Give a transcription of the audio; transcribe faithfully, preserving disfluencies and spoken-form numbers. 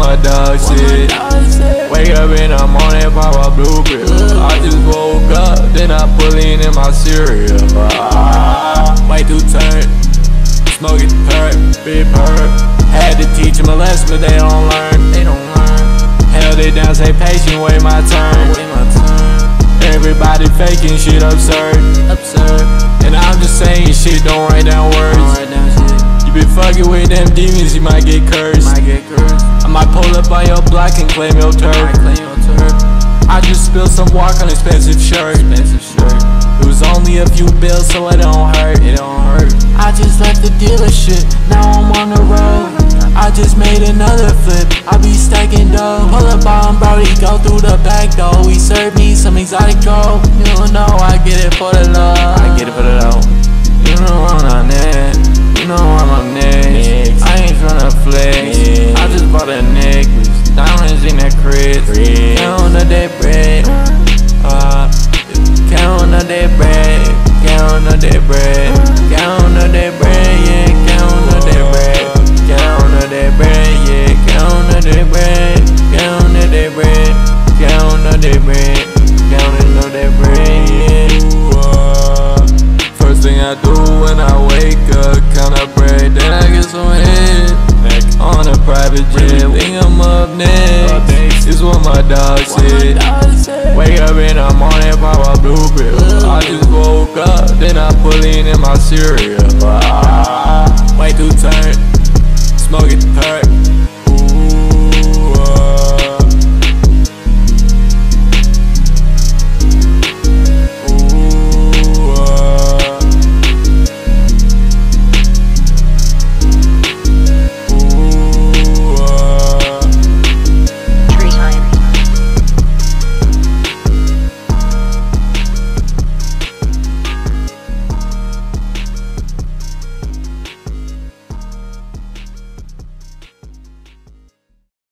my dog shit. Wake up in the morning, pop a blue pill. I just woke up, then I put lean in my cereal. Ah, way too turn, smoking perk, big perk. Had to teach them a lesson, but they don't learn. They don't learn. Held it down, say patient, wait my turn. Wait my turn. Everybody faking shit absurd, absurd. And I'm just saying shit, don't write down words. Don't write down shit. You been fucking with them demons, you might get cursed. Might get cursed. I might pull up on your block and claim your turf. Claim your turf. I just spilled some walk on expensive shirt. Expensive shirt. It was only a few bills, so it don't hurt. It don't hurt. I just left the dealership, now I'm on the road. I just made another flip, I be stacking dough. Pull up on Brody, go through the back door. We serve me some exotic dough. You don't know, I get it for the love. I get it for the love. You know I'm not next. You know I'm up next. I ain't tryna flex. I just bought a necklace, diamonds in that crib. Count on that bread. Uh, count on that bread. Count on that bread. Count on that bread. Yeah, count on that bread. Count on that bread. Yeah, count on that bread. Count on that bread. Count on that bread. Count on that bread. Yeah. First thing I do when I wake up, count up bread, then I get some head. On a private jet, think I'm up next. This what my dog said. Wake up in the morning, pop a blue pill. I just woke up, then I put lean in my cereal. Ah, way too turn, smoking perk.